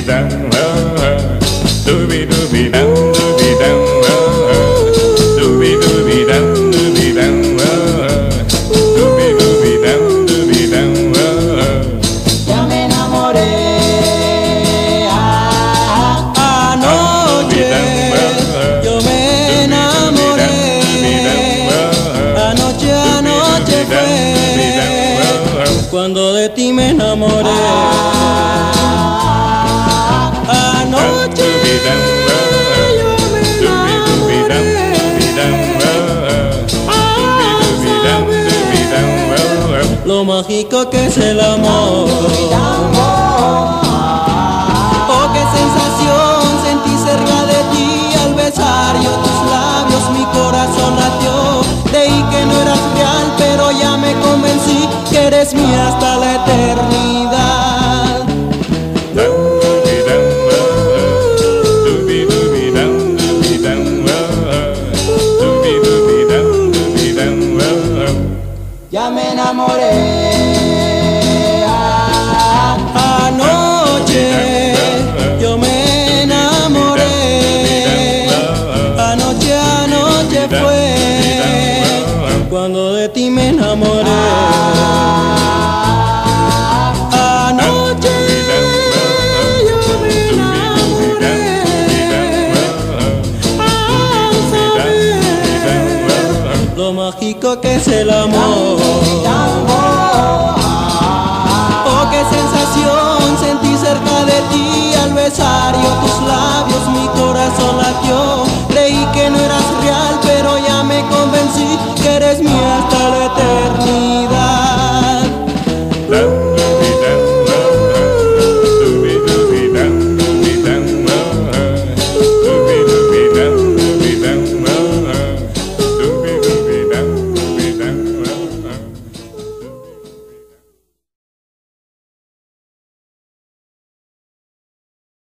Cuando de ti me enamoré, anoche yo me enamoré. Lo mágico que es el amor. Oh, qué sensación sentí cerca de ti al besar yo tus labios, mi corazón latió. Creí que no eras real, pero ya me convencí que eres mía hasta la eternidad. Ya me enamoré. Anoche yo me enamoré. Anoche fue cuando de ti me enamoré. Anoche yo me enamoré. Al saber lo mágico que es el amor.